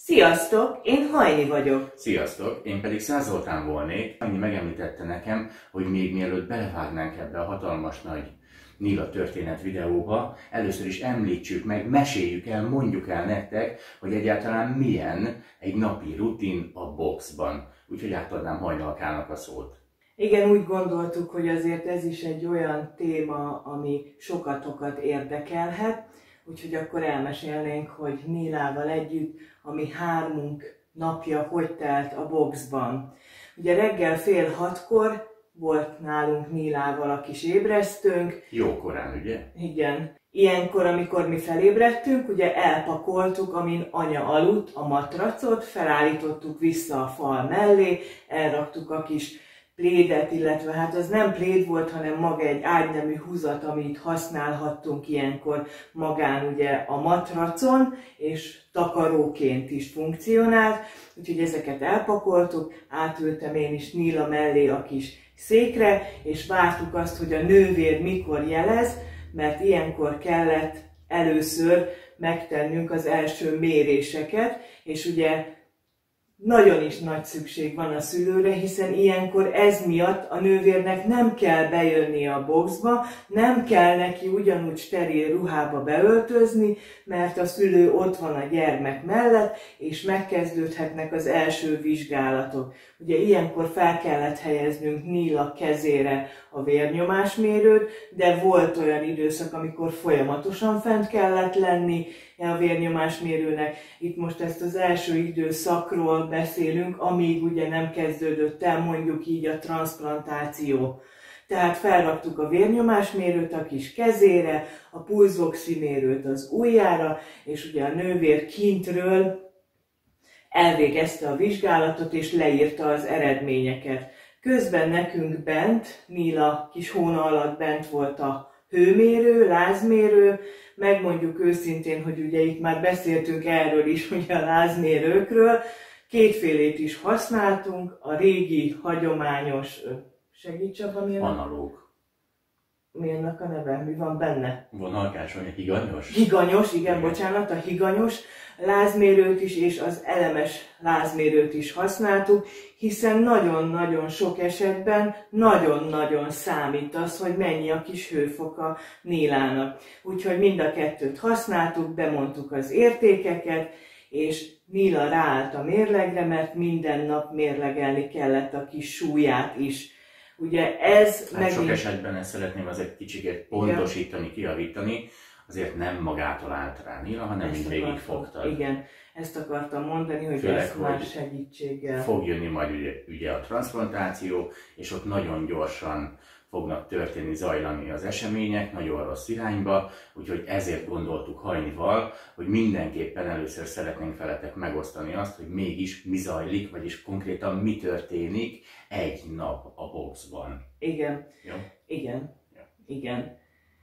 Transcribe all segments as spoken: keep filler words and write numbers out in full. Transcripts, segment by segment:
Sziasztok, én Hajni vagyok. Sziasztok, én pedig Szász Zoltán volnék. Annyi megemlítette nekem, hogy még mielőtt belevágnánk ebbe a hatalmas nagy Nila történet videóba, először is említsük meg, meséljük el, mondjuk el nektek, hogy egyáltalán milyen egy napi rutin a boxban. Úgyhogy átadnám Hajnalkának a szót. Igen, úgy gondoltuk, hogy azért ez is egy olyan téma, ami sokatokat érdekelhet, úgyhogy akkor elmesélnénk, hogy Nilával együtt, ami hármunk napja hogy telt a boxban. Ugye reggel fél hatkor volt nálunk Nilával a kis ébresztőnk. Jó korán, ugye? Igen. Ilyenkor, amikor mi felébredtünk, ugye elpakoltuk, amin anya aludt, a matracot, felállítottuk vissza a fal mellé, elraktuk a kis plédet, illetve hát az nem pléd volt, hanem maga egy ágynemű húzat, amit használhattunk ilyenkor magán ugye a matracon, és takaróként is funkcionált, úgyhogy ezeket elpakoltuk, átültem én is Nila mellé a kis székre, és vártuk azt, hogy a nővér mikor jelez, mert ilyenkor kellett először megtennünk az első méréseket, és ugye nagyon is nagy szükség van a szülőre, hiszen ilyenkor ez miatt a nővérnek nem kell bejönni a boxba, nem kell neki ugyanúgy steril ruhába beöltözni, mert a szülő ott van a gyermek mellett, és megkezdődhetnek az első vizsgálatok. Ugye ilyenkor fel kellett helyeznünk Nila kezére a vérnyomásmérőt, de volt olyan időszak, amikor folyamatosan fent kellett lenni a vérnyomásmérőnek. Itt most ezt az első időszakról beszélünk, amíg ugye nem kezdődött el mondjuk így a transzplantáció. Tehát felraktuk a vérnyomásmérőt a kis kezére, a pulzoximérőt az ujjára, és ugye a nővér kintről elvégezte a vizsgálatot és leírta az eredményeket. Közben nekünk bent, Nila kis hóna alatt bent volt a hőmérő, lázmérő, megmondjuk őszintén, hogy ugye itt már beszéltünk erről is, ugye a lázmérőkről, kétfélét is használtunk, a régi, hagyományos, segíts abban, milyen? Analóg. Mi annak a neve? Mi van benne? Vonalkás, vagy higanyos? Higanyos, igen, bocsánat, a higanyos lázmérőt is és az elemes lázmérőt is használtuk, hiszen nagyon-nagyon sok esetben nagyon-nagyon számít az, hogy mennyi a kis hőfoka Nilának. Úgyhogy mind a kettőt használtuk, bemondtuk az értékeket, és Nila ráállt a mérlegre, mert minden nap mérlegelni kellett a kis súlyát is. Ugye ez hát megint... sok esetben ezt szeretném az egy kicsit pontosítani, kijavítani, azért nem magától állt rá Nila, hanem mind végig fogtad. Igen, ezt akartam mondani, hogy Főleg, ezt már segítséggel. Fog jönni majd ugye, ugye a transzplantáció, és ott nagyon gyorsan fognak történni, zajlani az események, nagyon rossz irányba, úgyhogy ezért gondoltuk Hajnival, hogy mindenképpen először szeretnénk veletek megosztani azt, hogy mégis mi zajlik, vagyis konkrétan mi történik egy nap a boxban. Igen, Jó? igen, Jó. igen.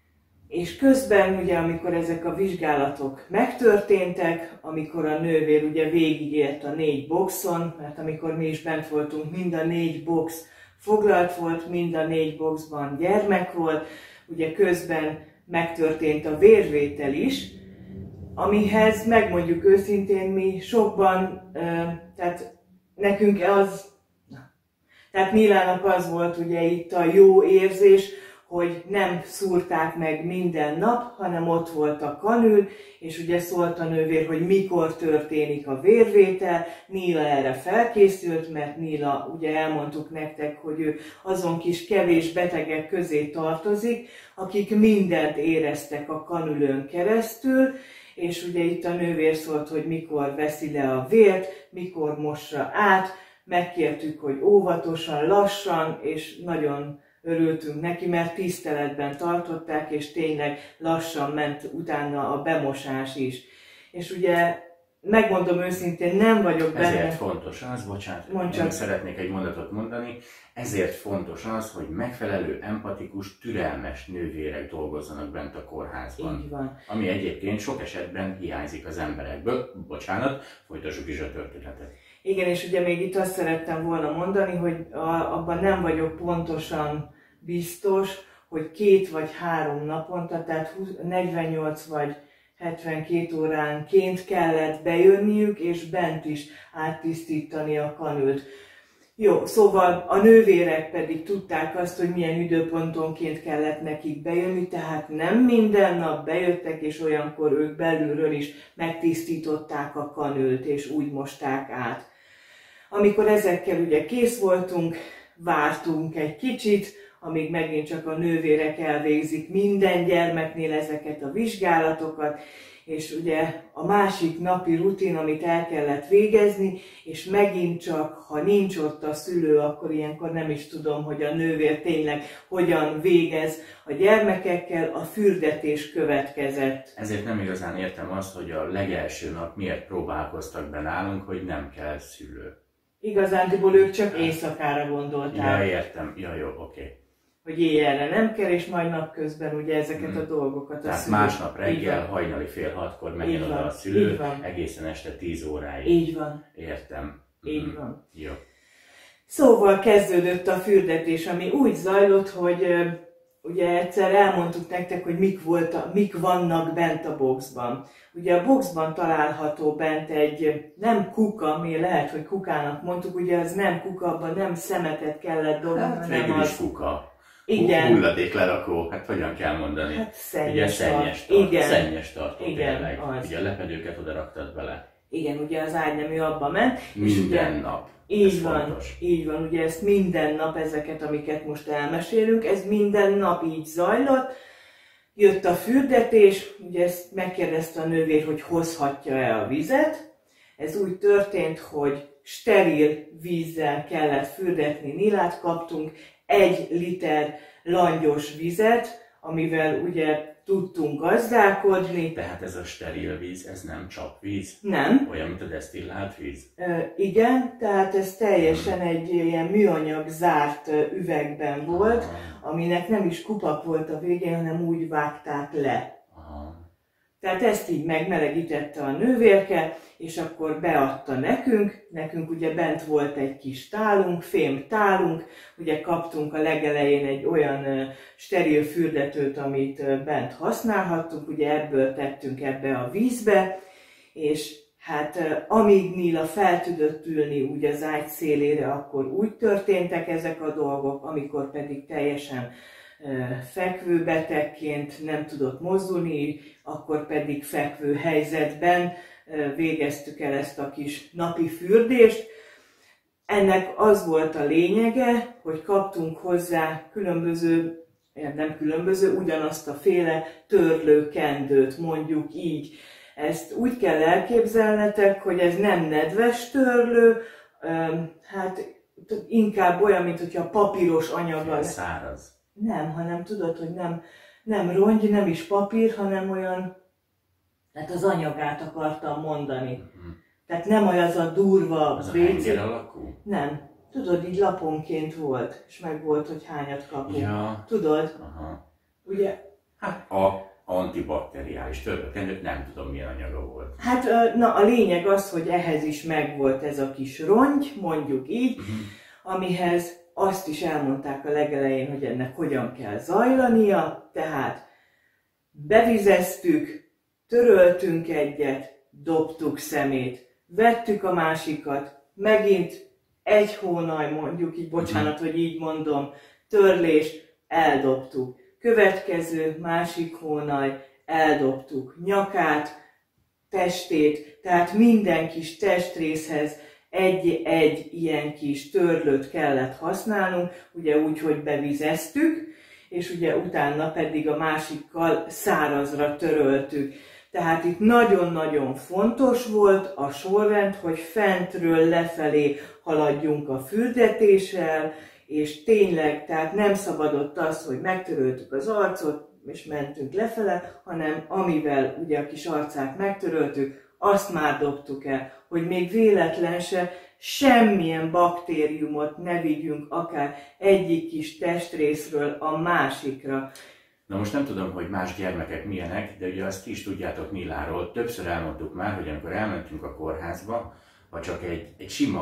És közben ugye, amikor ezek a vizsgálatok megtörténtek, amikor a nővér ugye végigért a négy boxon, mert amikor mi is bent voltunk, mind a négy box foglalt volt, mind a négy boxban gyermek volt, ugye közben megtörtént a vérvétel is, amihez megmondjuk őszintén mi sokban, tehát nekünk az, tehát Nilának az volt ugye itt a jó érzés, hogy nem szúrták meg minden nap, hanem ott volt a kanül, és ugye szólt a nővér, hogy mikor történik a vérvétel. Nila erre felkészült, mert Nila, ugye elmondtuk nektek, hogy ő azon kis kevés betegek közé tartozik, akik mindent éreztek a kanülön keresztül, és ugye itt a nővér szólt, hogy mikor veszi le a vért, mikor mossa át, megkértük, hogy óvatosan, lassan, és nagyon örültünk neki, mert tiszteletben tartották, és tényleg lassan ment utána a bemosás is. És ugye, megmondom őszintén, nem vagyok benne... Ezért fontos az, bocsánat, én szeretnék egy mondatot mondani, ezért fontos az, hogy megfelelő, empatikus, türelmes nővérek dolgozzanak bent a kórházban. Így van. Ami egyébként sok esetben hiányzik az emberekből. Bocsánat, folytassuk is a történetet. Igen, és ugye még itt azt szerettem volna mondani, hogy a, abban nem vagyok pontosan biztos, hogy két vagy három naponta, tehát negyvennyolc vagy hetvenkét óránként kellett bejönniük, és bent is áttisztítani a kanült. Jó, szóval a nővérek pedig tudták azt, hogy milyen időpontonként kellett nekik bejönni, tehát nem minden nap bejöttek, és olyankor ők belülről is megtisztították a kanült, és úgy mosták át. Amikor ezekkel ugye kész voltunk, vártunk egy kicsit, amíg megint csak a nővérek elvégzik minden gyermeknél ezeket a vizsgálatokat, és ugye a másik napi rutin, amit el kellett végezni, és megint csak, ha nincs ott a szülő, akkor ilyenkor nem is tudom, hogy a nővér tényleg hogyan végez a gyermekekkel, a fürdetés következett. Ezért nem igazán értem azt, hogy a legelső nap miért próbálkoztak be nálunk, hogy nem kell szülő. Igazándiból ők csak éjszakára gondolták. Ja, értem. Ja, jó, oké. Okay. Hogy éjjelre nem kell, és majd napközben ugye ezeket hmm. a dolgokat a Tehát szülő. másnap reggel, hajnali fél hatkor megjön oda a szülő, egészen este tíz óráig. Így van. Értem. Így hmm. van. Jó. Szóval kezdődött a fürdetés, ami úgy zajlott, hogy ugye egyszer elmondtuk nektek, hogy mik, volt a, mik vannak bent a boxban. Ugye a boxban található bent egy nem kuka, mi lehet, hogy kukának mondtuk, ugye az nem kuka, abban nem szemetet kellett dobni, hát, hanem az... az... kuka. Igen. Hulladéklerakó, hát hogyan kell mondani? Hát szennyes, ugye szennyes tart. tart. Igen. Szennyes tartó Igen, tényleg. az. Ugye a lepedőket oda raktad bele. Igen, ugye az ágynemű abba ment. Minden ugye, nap. Így ez van, fontos. így van, ugye ezt minden nap, ezeket, amiket most elmesélünk, ez minden nap így zajlott. Jött a fürdetés, ugye ezt megkérdezte a nővér, hogy hozhatja-e a vizet. Ez úgy történt, hogy steril vízzel kellett fürdetni Nilát, kaptunk egy liter langyos vizet, amivel ugye tudtunk gazdálkodni. Tehát ez a steril víz, ez nem csapvíz? Nem. Olyan, mint a desztillált víz? E, igen, tehát ez teljesen hmm. egy ilyen műanyag zárt üvegben volt, ah. aminek nem is kupak volt a végén, hanem úgy vágták le. Ah. Tehát ezt így megmelegítette a nővérke, és akkor beadta nekünk. Nekünk ugye bent volt egy kis tálunk, fém tálunk, ugye kaptunk a legelején egy olyan uh, steril fürdetőt, amit uh, bent használhattunk, ugye ebből tettünk ebbe a vízbe, és hát uh, amíg Nila fel tudott ülni úgy az ágy szélére, akkor úgy történtek ezek a dolgok, amikor pedig teljesen fekvő betegként nem tudott mozdulni, akkor pedig fekvő helyzetben végeztük el ezt a kis napi fürdést. Ennek az volt a lényege, hogy kaptunk hozzá különböző, nem különböző, ugyanazt a féle törlőkendőt, mondjuk így. Ezt úgy kell elképzelnetek, hogy ez nem nedves törlő, hát inkább olyan, mint hogyha papíros anyag. Száraz. Nem, hanem tudod, hogy nem, nem rongy, nem is papír, hanem olyan, hát az anyagát akartam mondani. Uh-huh. Tehát nem olyan az a durva az vécé. a henger alakú? Nem. Tudod, így laponként volt, és meg volt, hogy hányat kapunk. Ja. Tudod? Aha. Ugye? Hát a antibakteriális törlőkendőt nem tudom milyen anyaga volt. Hát na, a lényeg az, hogy ehhez is megvolt ez a kis rongy, mondjuk így, uh-huh. amihez azt is elmondták a legelején, hogy ennek hogyan kell zajlania, tehát bevizeztük, töröltünk egyet, dobtuk szemét, vettük a másikat, megint egy hónaj, mondjuk így, bocsánat, hogy így mondom, törlés, eldobtuk. Következő, másik hónaj, eldobtuk. Nyakát, testét, tehát minden kis testrészhez egy-egy ilyen kis törlőt kellett használnunk, ugye úgy, hogy bevizeztük, és ugye utána pedig a másikkal szárazra töröltük. Tehát itt nagyon-nagyon fontos volt a sorrend, hogy fentről lefelé haladjunk a fürdetéssel, és tényleg, tehát nem szabadott az, hogy megtöröltük az arcot, és mentünk lefele, hanem amivel ugye a kis arcát megtöröltük, azt már dobtuk el, hogy még véletlen se semmilyen baktériumot ne vigyünk akár egyik kis testrészről a másikra. Na most nem tudom, hogy más gyermekek milyenek, de ugye azt ti is tudjátok Niláról. Többször elmondtuk már, hogy amikor elmentünk a kórházba, vagy csak egy, egy sima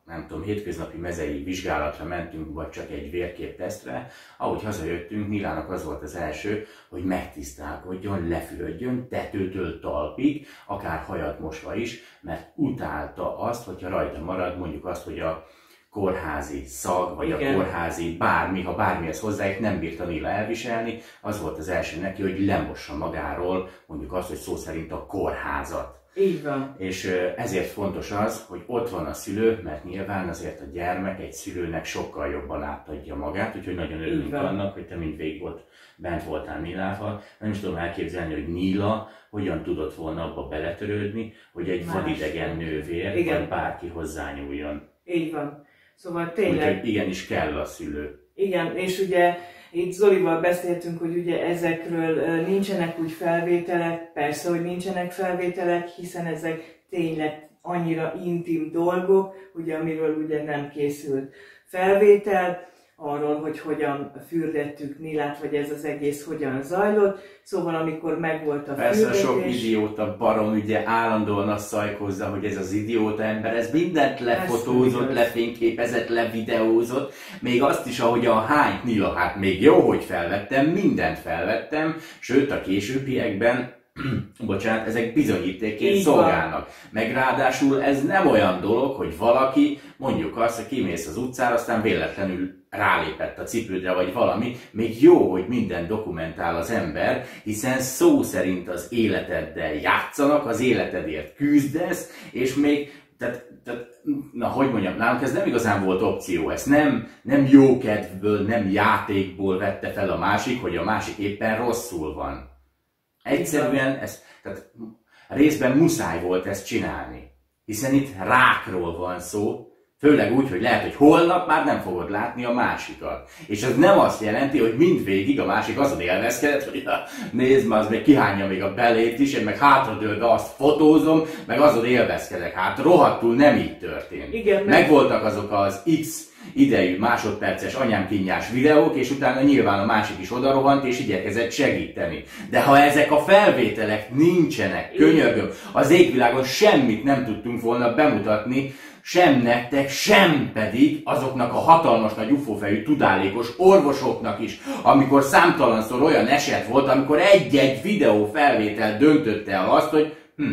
nem tudom, hétköznapi mezei vizsgálatra mentünk, vagy csak egy vérképtesztre, ahogy hazajöttünk, Nilának az volt az első, hogy megtisztálkodjon, lefürödjön tetőtől talpig, akár hajat mosva is, mert utálta azt, hogyha rajta marad mondjuk azt, hogy a kórházi szag, vagy igen, a kórházi bármi, ha bármihez hozzájuk nem bírta Nila elviselni, az volt az első neki, hogy lemossa magáról mondjuk azt, hogy szó szerint a kórházat. Így van. És ezért fontos az, hogy ott van a szülő, mert nyilván azért a gyermek egy szülőnek sokkal jobban átadja magát, úgyhogy nagyon örülünk annak, hogy te mindvégig ott bent voltál Nilával. Nem is tudom elképzelni, hogy Nila hogyan tudott volna abba beletörődni, hogy egy Más vadidegen nővér, igen, vagy bárki hozzányúljon. Így van. Szóval tényleg... Úgyhogy igenis kell a szülő. Igen, és ugye itt Zolival beszéltünk, hogy ugye ezekről nincsenek úgy felvételek, persze, hogy nincsenek felvételek, hiszen ezek tényleg annyira intim dolgok, ugye, amiről ugye nem készült felvétel, arról, hogy hogyan fürdettük Nilát, vagy ez az egész hogyan zajlott. Szóval amikor megvolt a Persze fürdetés... sok idióta barom ugye állandóan azt szajkozza, hogy ez az idióta ember, ez mindent lefotózott, lefényképezett, levideózott, még azt is, ahogy a hányt Nila, hát még jó, hogy felvettem, mindent felvettem, sőt a későbbiekben, bocsánat, ezek bizonyítékként így szolgálnak. Van. Meg ráadásul ez nem olyan dolog, hogy valaki, mondjuk azt, hogy kimész az utcára, aztán véletlenül rálépett a cipődre, vagy valami, még jó, hogy minden dokumentál az ember, hiszen szó szerint az életeddel játszanak, az életedért küzdesz, és még, tehát, tehát na, hogy mondjam, nálunk ez nem igazán volt opció, ez nem, nem jókedvből, nem játékból vette fel a másik, hogy a másik éppen rosszul van. Egyszerűen, ez, tehát részben muszáj volt ezt csinálni, hiszen itt rákról van szó, főleg úgy, hogy lehet, hogy holnap már nem fogod látni a másikat. És ez nem azt jelenti, hogy mindvégig a másik azon élvezkedett, hogy nézd már, az még kihányja még a belét is, én meg hátradőlve azt fotózom, meg azon élvezkedek. Hát rohadtul nem így történt. Igen, megvoltak azok az X idejű másodperces anyámkínjás videók, és utána nyilván a másik is odarohant, és igyekezett segíteni. De ha ezek a felvételek nincsenek, könyörgöm, az égvilágon semmit nem tudtunk volna bemutatni, sem nektek, sem pedig azoknak a hatalmas nagy ufófejű tudálékos orvosoknak is, amikor számtalanszor olyan eset volt, amikor egy-egy videó felvétel döntötte el azt, hogy hm,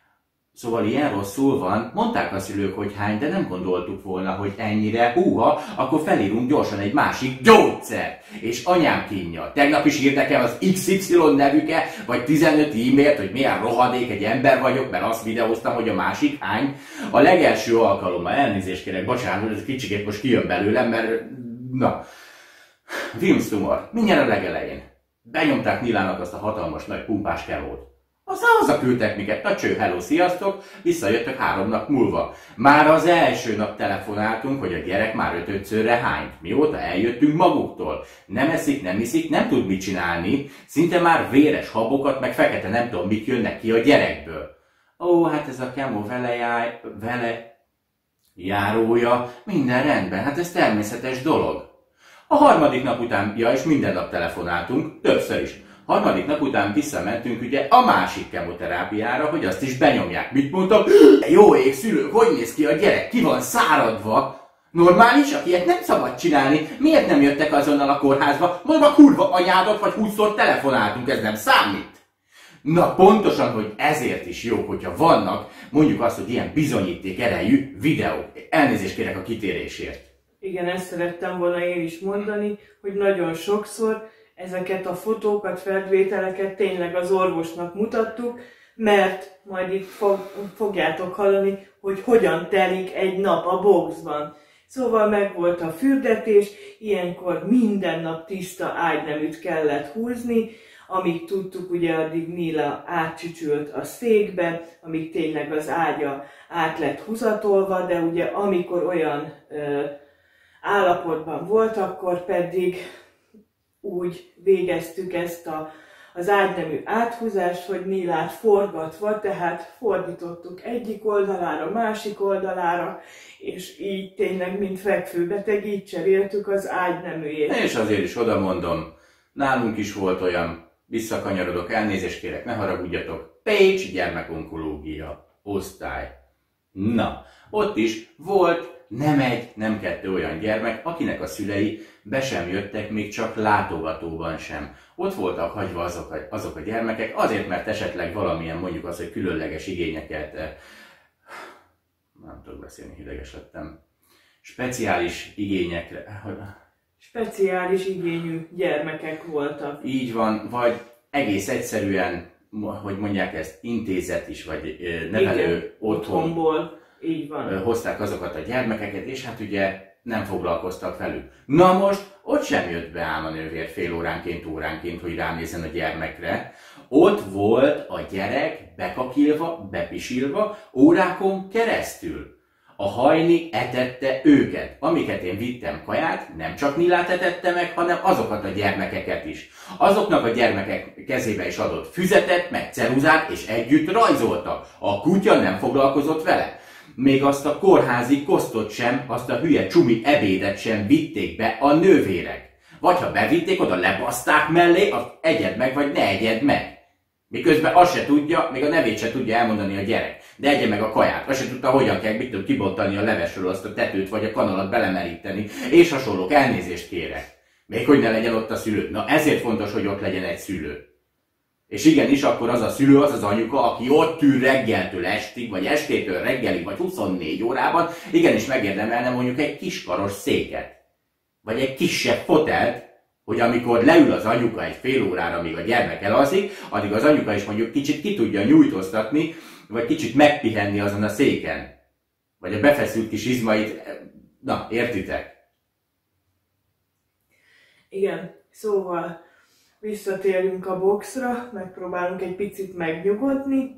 szóval ilyen rosszul van, mondták a szülők, hogy hány, de nem gondoltuk volna, hogy ennyire, húha, akkor felírunk gyorsan egy másik gyógyszert. És anyám kínja, tegnap is írt nekem az iksz ipszilon nevüke, vagy tizenöt e-mailt, hogy milyen rohadék egy ember vagyok, mert azt videóztam, hogy a másik hány. A legelső alkalommal, elnézést kérek, bocsánat, ez kicsikét most kijön belőlem, mert na, Wilms tumor, mindjárt a legelején. Benyomták Nilának azt a hatalmas nagy pumpás kemót. Aztán hazaküldtek minket, na cső, hello, sziasztok, visszajöttök három nap múlva. Már az első nap telefonáltunk, hogy a gyerek már ötödszörre hányt. Mióta eljöttünk maguktól. Nem eszik, nem iszik, nem tud mit csinálni, szinte már véres habokat, meg fekete nem tudom mik jönnek ki a gyerekből. Ó, hát ez a kemó vele, jáj, vele járója, minden rendben, hát ez természetes dolog. A harmadik nap után, ja, és minden nap telefonáltunk, többször is. Harmadik nap után visszamentünk ugye a másik kemoterápiára, hogy azt is benyomják. Mit mondtam? Jó ég, szülők, hogy néz ki a gyerek? Ki van száradva? Normális, aki ilyet nem szabad csinálni. Miért nem jöttek azonnal a kórházba? Mondom, a kurva anyádat, vagy húszszor telefonáltunk, ez nem számít. Na pontosan, hogy ezért is jó, hogyha vannak, mondjuk azt, hogy ilyen bizonyíték erejű videók. Elnézést kérek a kitérésért. Igen, ezt szerettem volna én is mondani, hogy nagyon sokszor ezeket a fotókat, felvételeket tényleg az orvosnak mutattuk, mert majd itt fog, fogjátok hallani, hogy hogyan telik egy nap a boxban. Szóval megvolt a fürdetés, ilyenkor minden nap tiszta ágyneműt kellett húzni, amíg tudtuk, ugye addig Nila átcsücsült a székbe, amíg tényleg az ágya át lett húzatolva, de ugye amikor olyan ö, állapotban volt, akkor pedig úgy végeztük ezt a, az ágynemű áthúzást, hogy Nilát forgatva, tehát fordítottuk egyik oldalára, másik oldalára, és így tényleg, mint fekvőbeteg, így cseréltük az ágyneműjét. És azért is oda mondom, nálunk is volt olyan, visszakanyarodok, elnézést kérek, ne haragudjatok, Pécs gyermekonkológia osztály. Na, ott is volt nem egy, nem kettő olyan gyermek, akinek a szülei be sem jöttek, még csak látogatóban sem. Ott voltak hagyva azok a, azok a gyermekek, azért, mert esetleg valamilyen, mondjuk az, hogy különleges igényeket, nem tudok beszélni, hideges lettem, speciális igényekre, speciális igényű gyermekek voltak. Így van, vagy egész egyszerűen, hogy mondják ezt, intézet is, vagy nevelő Igen, otthon, otthonból, így van. Hozták azokat a gyermekeket, és hát ugye nem foglalkoztak velük. Na most, ott sem jött be ám a nővér fél óránként, óránként, hogy ránézzen a gyermekre. Ott volt a gyerek bekakilva, bepisilva, órákon keresztül. A hajni etette őket. Amiket én vittem kaját, nem csak Nilát etette meg, hanem azokat a gyermekeket is. Azoknak a gyermekek kezébe is adott füzetet, meg ceruzát, és együtt rajzoltak. A kutya nem foglalkozott vele. Még azt a kórházi kosztot sem, azt a hülye csumi ebédet sem vitték be a nővérek. Vagy ha bevitték, oda lebaszták mellé, azt egyed meg, vagy ne egyed meg. Miközben azt se tudja, még a nevét se tudja elmondani a gyerek. De egye meg a kaját. Azt se tudta, hogyan kell, mit tud kibontani a levesről azt a tetőt, vagy a kanalat belemeríteni. És hasonlók, elnézést kérek. Még hogy ne legyen ott a szülő. Na ezért fontos, hogy ott legyen egy szülő. És igenis, akkor az a szülő, az az anyuka, aki ott ül reggeltől estig, vagy estétől reggelig, vagy huszonnégy órában, igenis megérdemelne mondjuk egy kiskaros széket. Vagy egy kisebb fotelt, hogy amikor leül az anyuka egy fél órára, míg a gyermek elalszik, addig az anyuka is mondjuk kicsit ki tudja nyújtóztatni, vagy kicsit megpihenni azon a széken. Vagy a befeszült kis izmait, na, értitek? Igen, szóval visszatérünk a boxra, megpróbálunk egy picit megnyugodni.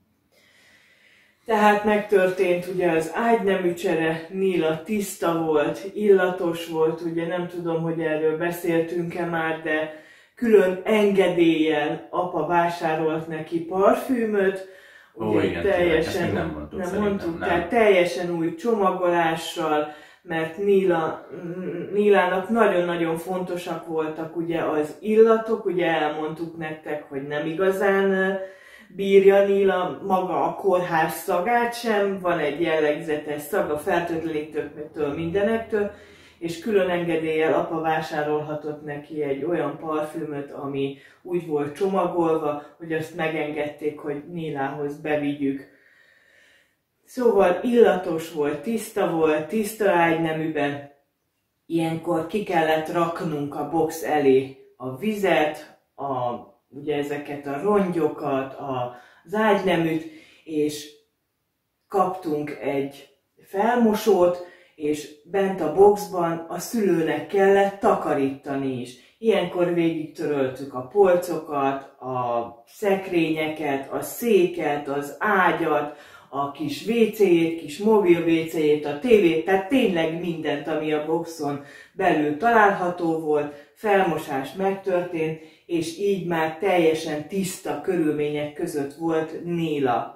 Tehát megtörtént ugye az ágynemű csere, Nila tiszta volt, illatos volt, ugye nem tudom, hogy erről beszéltünk-e már, de külön engedéllyel apa vásárolt neki parfümöt, Ó, igen, teljesen, nem mondtuk, nem mondtuk nem. Tehát teljesen új csomagolással, mert Nila, Nilának nagyon-nagyon fontosak voltak ugye az illatok, ugye elmondtuk nektek, hogy nem igazán bírja Nila maga a kórház szagát sem, van egy jellegzetes szaga fertőtlenítóktől, mindenektől, és külön engedéllyel apa vásárolhatott neki egy olyan parfümöt, ami úgy volt csomagolva, hogy azt megengedték, hogy Nilához bevigyük. Szóval illatos volt, tiszta volt, tiszta ágyneműben. Ilyenkor ki kellett raknunk a box elé a vizet, a, ugye ezeket a rongyokat, az ágyneműt, és kaptunk egy felmosót, és bent a boxban a szülőnek kellett takarítani is. Ilyenkor végigtöröltük a polcokat, a szekrényeket, a széket, az ágyat, a kis vécéjét, kis mobil vécéjét, a tévét, tehát tényleg mindent, ami a boxon belül található volt, felmosás megtörtént, és így már teljesen tiszta körülmények között volt Nila.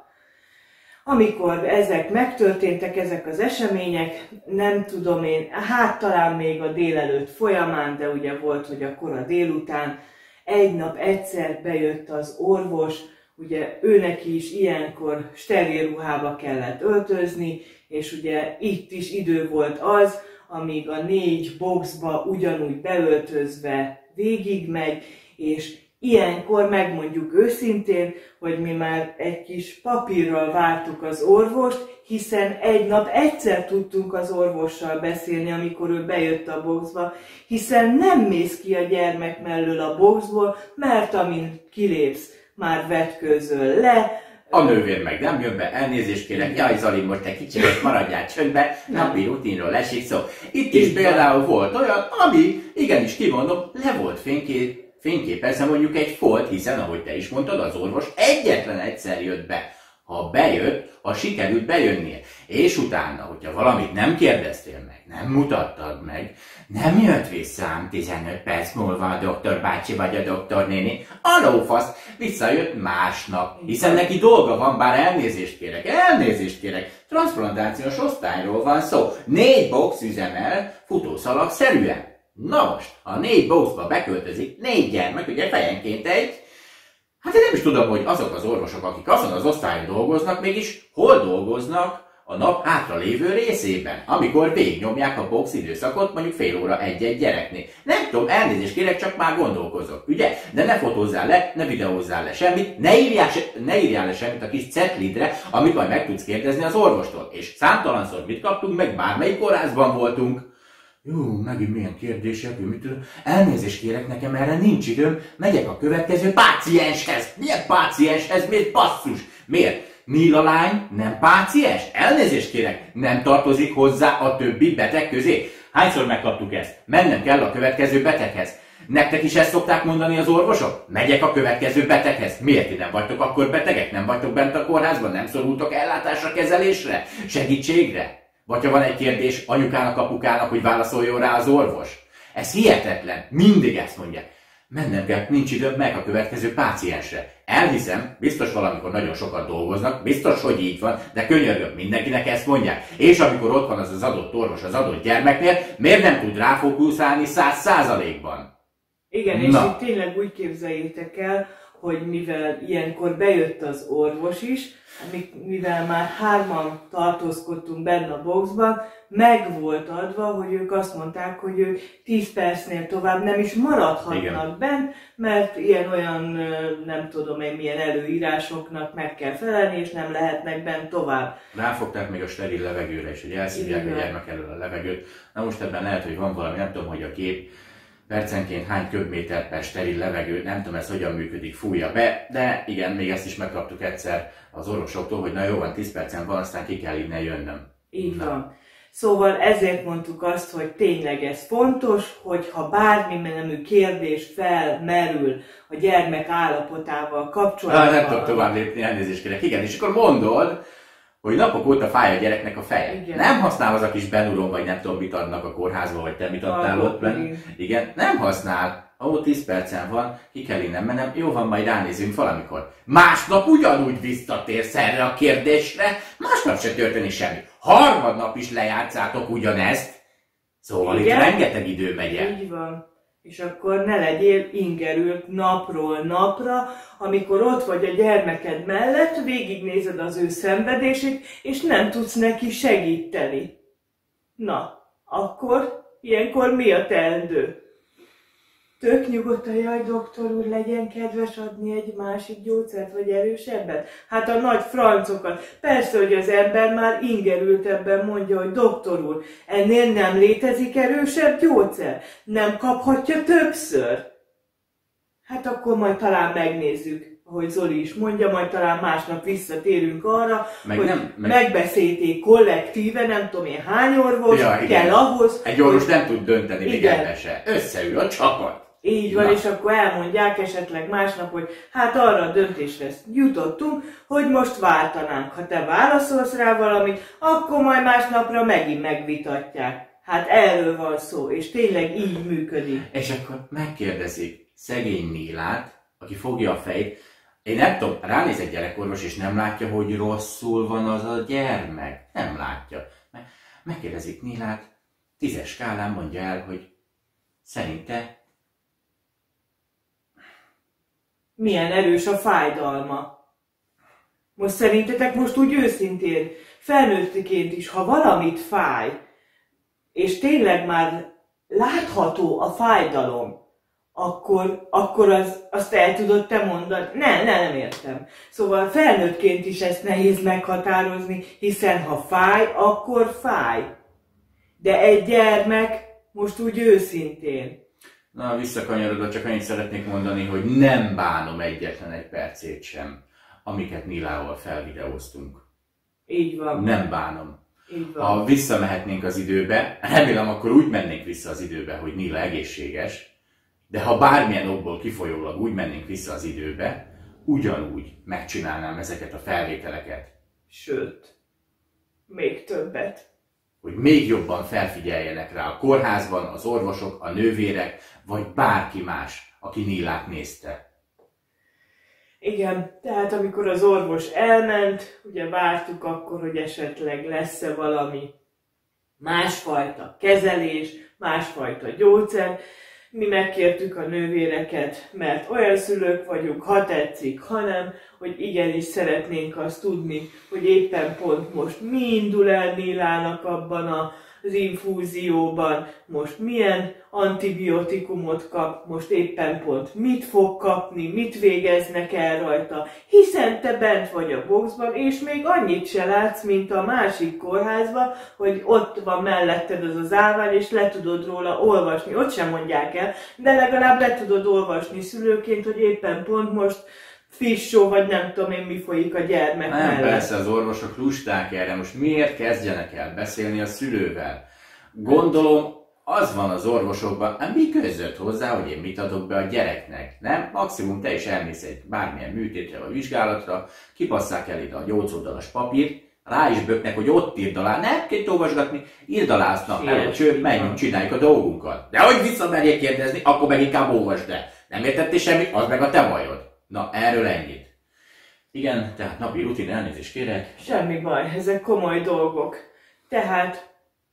Amikor ezek megtörténtek, ezek az események, nem tudom én, hát talán még a délelőtt folyamán, de ugye volt, hogy a kora délután, egy nap egyszer bejött az orvos, ugye őneki is ilyenkor steril ruhába kellett öltözni, és ugye itt is idő volt az, amíg a négy boxba ugyanúgy beöltözve végigmegy, és ilyenkor megmondjuk őszintén, hogy mi már egy kis papírral vártuk az orvost, hiszen egy nap egyszer tudtunk az orvossal beszélni, amikor ő bejött a boxba, hiszen nem mész ki a gyermek mellől a boxból, mert amint kilépsz, már vetkőzöl le. A nővér meg nem jön be, elnézést kérek, jaj Zali, most egy kicsit maradjál csöndbe, napi rutinról esik szó. Itt is például volt olyan, ami, igenis kimondom, le volt fénykép, fényképezve mondjuk egy folt, hiszen ahogy te is mondtad, az orvos egyetlen egyszer jött be. Ha bejött, ha sikerült bejönnie. És utána, hogyha valamit nem kérdeztél meg, nem mutattad meg, nem jött visszám tizenöt perc múlva a doktor bácsi vagy a doktor néni, a lófasz visszajött másnap, hiszen neki dolga van, bár elnézést kérek, elnézést kérek, transzplantációs osztályról van szó, négy box üzemel futószalag-szerűen. Na most, ha négy boxba beköltözik négy gyermek, ugye fejenként egy, hát én nem is tudom, hogy azok az orvosok, akik azon az osztályon dolgoznak, mégis hol dolgoznak, a nap hátra lévő részében, amikor végignyomják a box időszakot, mondjuk fél óra egy-egy gyereknél. Nem tudom, elnézést kérek, csak már gondolkozok, ugye? De ne fotózzál le, ne videózzál le semmit, ne írjál, se, ne írjál le semmit a kis cetlidre, amit majd meg tudsz kérdezni az orvostól. És számtalanszor mit kaptunk, meg bármelyik kórházban voltunk. Jó, megint milyen kérdések, mit tudom. Elnézést kérek, nekem erre nincs időm, megyek a következő pácienshez. Milyen pácienshez? Miért basszus? Miért? Níla lány nem páciens? Elnézést kérek, nem tartozik hozzá a többi beteg közé. Hányszor megkaptuk ezt? Mennem kell a következő beteghez. Nektek is ezt szokták mondani az orvosok? Megyek a következő beteghez. Miért ti nem vagytok akkor betegek? Nem vagytok bent a kórházban? Nem szorultok ellátásra, kezelésre? Segítségre? Vagy ha van egy kérdés anyukának, apukának, hogy válaszoljon rá az orvos? Ez hihetetlen. Mindig ezt mondják. Mennem kell, nincs időm, meg a következő páciensre. Elhiszem, biztos valamikor nagyon sokat dolgoznak, biztos, hogy így van, de könyörgöm, mindenkinek ezt mondják. És amikor ott van az az adott orvos az adott gyermeknél, miért nem tud ráfókuszálni száz százalékban? Igen, és itt tényleg úgy képzeljétek el, hogy mivel ilyenkor bejött az orvos is, mivel már hárman tartózkodtunk benne a boxban, meg volt adva, hogy ők azt mondták, hogy ők tíz percnél tovább nem is maradhatnak Igen. bent, mert ilyen-olyan, nem tudom én milyen előírásoknak meg kell felelni, és nem lehetnek bent tovább. Ráfogták még a steril levegőre is, hogy elszívják Igen. a gyermek elől a levegőt. Na most ebben lehet, hogy van valami, nem tudom, hogy a kép percenként hány köbméter per steril levegő, nem tudom ez hogyan működik, fújja be, de igen, még ezt is megkaptuk egyszer az orvosoktól, hogy na jó van, tíz percen van, aztán ki kell innen jönnöm. Így na. van. Szóval ezért mondtuk azt, hogy tényleg ez fontos, hogyha bármi nemű kérdés felmerül a gyermek állapotával kapcsolatban. Nem tudok tovább lépni, elnézést kérek. Igen, és akkor mondod, hogy napok óta fáj a gyereknek a feje. Igen. Nem használ az a kis benurom, vagy nem tudom mit adnak a kórházba, vagy te mit adtál ott benn. Igen, nem használ. Ó, tíz percen van, ki kell innen mennem, jó van, majd ránézünk valamikor. Másnap ugyanúgy visszatérsz erre a kérdésre, másnap se történik semmi. Harmadnap is lejátszátok ugyanezt. Szóval Igen. itt rengeteg idő megy el. Így van. És akkor ne legyél ingerült napról napra, amikor ott vagy a gyermeked mellett, végignézed az ő szenvedését, és nem tudsz neki segíteni. Na, akkor ilyenkor mi a teendő? Tök nyugodtan, jaj, doktor úr, legyen kedves adni egy másik gyógyszert, vagy erősebbet? Hát a nagy francokat. Persze, hogy az ember már ingerültebben mondja, hogy doktor úr, ennél nem létezik erősebb gyógyszer. Nem kaphatja többször. Hát akkor majd talán megnézzük, ahogy Zoli is mondja, majd talán másnap visszatérünk arra, meg hogy nem, meg... megbeszélték kollektíve, nem tudom én hány orvos ja, kell ahhoz. Egy orvos hogy... nem tud dönteni még ebben se. Összeül a csapat. Így van, Na. és akkor elmondják esetleg másnap, hogy hát arra a döntésre jutottunk, hogy most váltanánk. Ha te válaszolsz rá valamit, akkor majd másnapra megint megvitatják. Hát erről van szó, és tényleg így működik. És akkor megkérdezik szegény Nélát, aki fogja a fejét, én nem tudom, ránéz egy gyerekorvos, és nem látja, hogy rosszul van az a gyermek. Nem látja. Megkérdezik Nélát, tízes skálán mondja el, hogy szerinte milyen erős a fájdalma. Most szerintetek most úgy őszintén, felnőttiként is, ha valamit fáj, és tényleg már látható a fájdalom, akkor, akkor az, azt el tudod te mondani? Nem, nem, nem értem. Szóval felnőttként is ezt nehéz meghatározni, hiszen ha fáj, akkor fáj. De egy gyermek most úgy őszintén. Na, visszakanyarodva csak annyit szeretnék mondani, hogy nem bánom egyetlen egy percét sem, amiket Nilával felvideóztunk. Így van. Nem bánom. Így van. Ha visszamehetnénk az időbe, remélem akkor úgy mennénk vissza az időbe, hogy Nila egészséges, de ha bármilyen okból kifolyólag úgy mennénk vissza az időbe, ugyanúgy megcsinálnám ezeket a felvételeket. Sőt, még többet. Hogy még jobban felfigyeljenek rá a kórházban, az orvosok, a nővérek, vagy bárki más, aki Nilát nézte. Igen, tehát amikor az orvos elment, ugye vártuk akkor, hogy esetleg lesz-e valami másfajta kezelés, másfajta gyógyszer. Mi megkértük a nővéreket, mert olyan szülők vagyunk, ha tetszik, hanem, hogy igenis szeretnénk azt tudni, hogy éppen pont most mi indul el Nílának abban a az infúzióban, most milyen antibiotikumot kap, most éppen pont mit fog kapni, mit végeznek el rajta, hiszen te bent vagy a boxban, és még annyit se látsz, mint a másik kórházban, hogy ott van melletted az az állvány, és le tudod róla olvasni. Ott sem mondják el, de legalább le tudod olvasni szülőként, hogy éppen pont most fissó, vagy nem tudom én mi folyik a gyermek nem, mellett. Persze az orvosok lusták erre, most miért kezdjenek el beszélni a szülővel? Gondolom, az van az orvosokban, hát mi között hozzá, hogy én mit adok be a gyereknek, nem? Maximum te is elmész egy bármilyen műtétre vagy vizsgálatra, kipasszák el ide a nyolc oldalas papírt, rá is böknek, hogy ott írd alá, nem kell olvasgatni, írd alá azt nap, el, csőbb, menjünk, csináljuk a dolgunkat. De hogy visszamerjék kérdezni, akkor meg inkább olvasd el. Nem értettél semmit, az meg a te bajod. Na, erről ennyit. Igen, tehát napi rutin, elnézést kérek. Semmi baj, ezek komoly dolgok. Tehát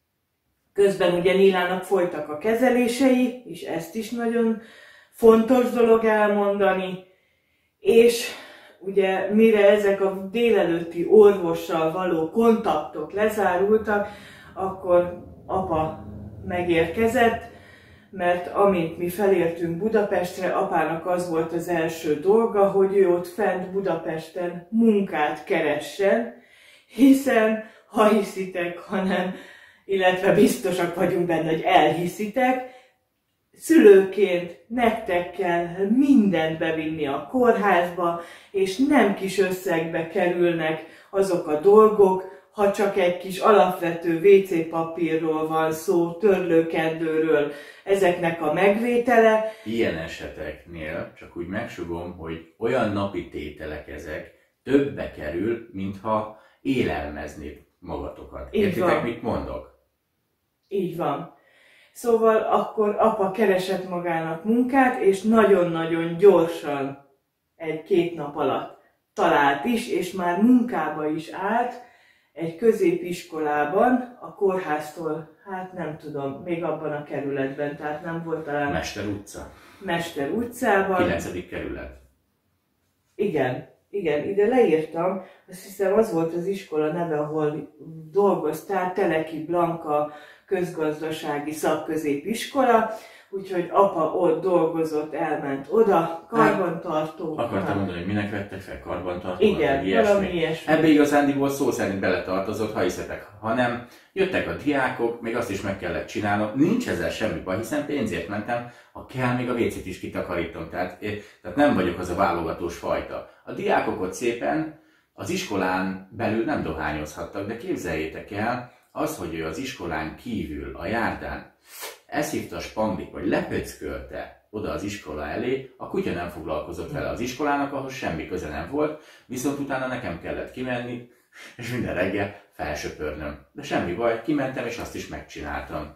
közben ugye Nílának folytak a kezelései, és ezt is nagyon fontos dolog elmondani. És ugye mire ezek a délelőtti orvossal való kontaktok lezárultak, akkor apa megérkezett, mert amint mi felértünk Budapestre, apának az volt az első dolga, hogy ő ott fent Budapesten munkát keressen, hiszen ha hiszitek, hanem, illetve biztosak vagyunk benne, hogy elhiszitek, szülőként nektek kell mindent bevinni a kórházba, és nem kis összegbe kerülnek azok a dolgok, ha csak egy kis alapvető vé cé papírról van szó, törlőkendőről, ezeknek a megvétele. Ilyen eseteknél csak úgy megsugom, hogy olyan napi tételek ezek többbe kerül, mintha élelmeznék magatokat. Értitek, mit mondok? Így van. Szóval akkor apa keresett magának munkát, és nagyon-nagyon gyorsan, egy-két nap alatt talált is, és már munkába is állt, egy középiskolában, a kórháztól, hát nem tudom, még abban a kerületben, tehát nem volt talán... Mester utca. Mester utcában. kilencedik kerület. Igen, igen, ide leírtam, azt hiszem az volt az iskola neve, ahol dolgoztál, Teleki Blanka közgazdasági szakközépiskola, úgyhogy apa ott dolgozott, elment oda, karbantartó. Akartam mondani, hogy minek vettek fel karbantartót, igen, valami ilyesmi. Ebbe igazándiból szó szerint beletartozott, ha hiszetek, ha nem. Jöttek a diákok, még azt is meg kellett csinálnom, nincs ezzel semmi baj, hiszen pénzért mentem, ha kell, még a vécét is kitakarítom, tehát, tehát nem vagyok az a válogatós fajta. A diákok ott szépen az iskolán belül nem dohányozhattak, de képzeljétek el, az, hogy ő az iskolán kívül, a járdán eszívta a spanglit, vagy lepöckölte oda az iskola elé, a kutya nem foglalkozott vele az iskolának, ahhoz semmi köze nem volt, viszont utána nekem kellett kimenni, és minden reggel felsöpörnöm. De semmi baj, kimentem, és azt is megcsináltam.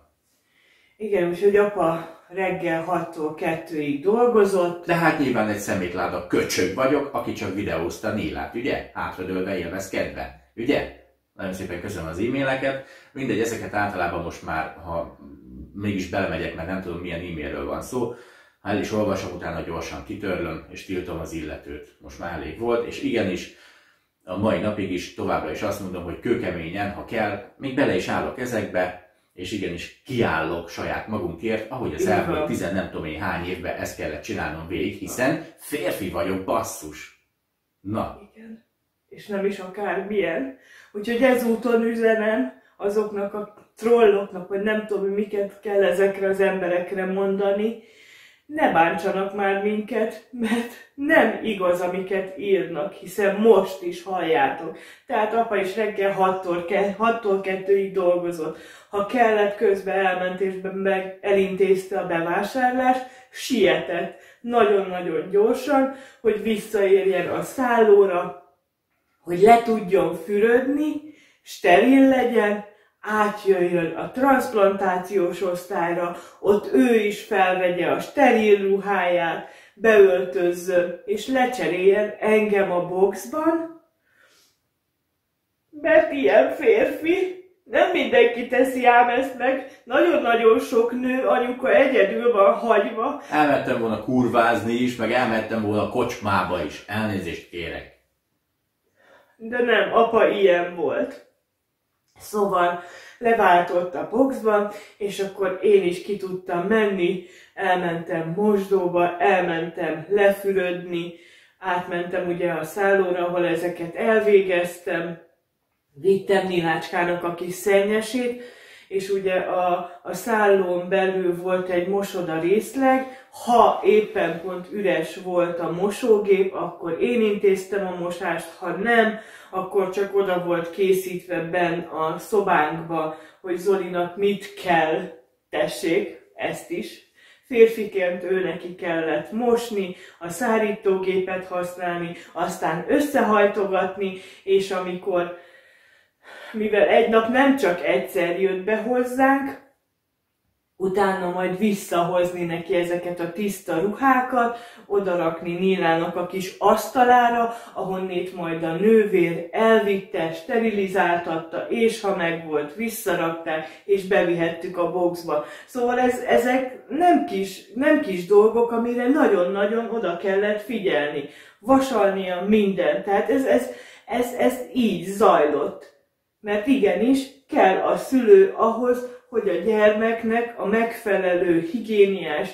Igen, úgyhogy apa reggel hattól kettőig dolgozott. De hát nyilván egy szemétláda köcsög vagyok, aki csak videózta Nélát, ugye? Hátradőlve élvezkedve, ugye? Nagyon szépen köszönöm az e-maileket. Mindegy, ezeket általában most már, ha mégis belemegyek, mert nem tudom milyen e-mailről van szó, ha el is olvasom, utána gyorsan kitörlöm, és tiltom az illetőt. Most már elég volt, és igenis, a mai napig is továbbra is azt mondom, hogy kőkeményen, ha kell, még bele is állok ezekbe, és igenis kiállok saját magunkért, ahogy az elmúlt tizen nem tudom én hány évben ezt kellett csinálnom végig, hiszen férfi vagyok, basszus. Na. Igen. És nem is akármilyen. Úgyhogy ezúton üzenem azoknak a trolloknak, vagy nem tudom, miket kell ezekre az emberekre mondani, ne bántsanak már minket, mert nem igaz, amiket írnak, hiszen most is halljátok. Tehát apa is reggel hattól kettőig dolgozott. Ha kellett, közben elment és meg elintézte a bevásárlást, sietett nagyon-nagyon gyorsan, hogy visszaérjen a szállóra, hogy le tudjon fürödni, steril legyen, átjöjjön a transzplantációs osztályra, ott ő is felvegye a steril ruháját, beöltözzön, és lecseréljen engem a boxban, mert ilyen férfi, Nem mindenki teszi ám ezt meg, nagyon-nagyon sok nő anyuka egyedül van hagyva. Elmentem volna kurvázni is, meg elmentem volna kocsmába is. Elnézést kérek. De nem, apa ilyen volt. Szóval leváltott a boxba, és akkor én is ki tudtam menni, elmentem mosdóba, elmentem lefürödni, átmentem ugye a szállóra, ahol ezeket elvégeztem, vittem Nilácskának a kis szennyesét, és ugye a, a szállón belül volt egy mosoda részleg, ha éppen pont üres volt a mosógép, akkor én intéztem a mosást, ha nem, akkor csak oda volt készítve benn a szobánkba, hogy Zolinak mit kell, tessék, ezt is. Férfiként ő neki kellett mosni, a szárítógépet használni, aztán összehajtogatni, és amikor, mivel egy nap nem csak egyszer jött be hozzánk, utána majd visszahozni neki ezeket a tiszta ruhákat, odarakni Nílának a kis asztalára, ahonnét majd a nővér elvitte, sterilizáltatta, és ha megvolt, visszarakták, és bevihettük a boxba. Szóval ez, ezek nem kis, nem kis dolgok, amire nagyon-nagyon oda kellett figyelni. Vasalnia minden. Tehát ez, ez, ez, ez így zajlott. Mert igenis kell a szülő ahhoz, hogy a gyermeknek a megfelelő higiéniás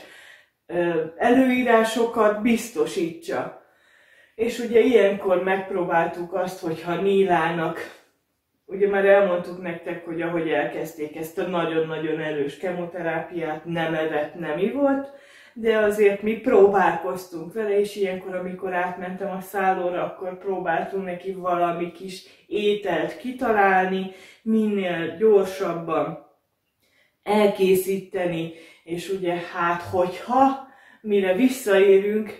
előírásokat biztosítsa. És ugye ilyenkor megpróbáltuk azt, hogyha Nílának, ugye már elmondtuk nektek, hogy ahogy elkezdték ezt a nagyon-nagyon erős kemoterápiát, nem evett, nem ivott, de azért mi próbálkoztunk vele, és ilyenkor, amikor átmentem a szállóra, akkor próbáltunk neki valami kis ételt kitalálni, minél gyorsabban elkészíteni, és ugye hát hogyha, mire visszaérünk,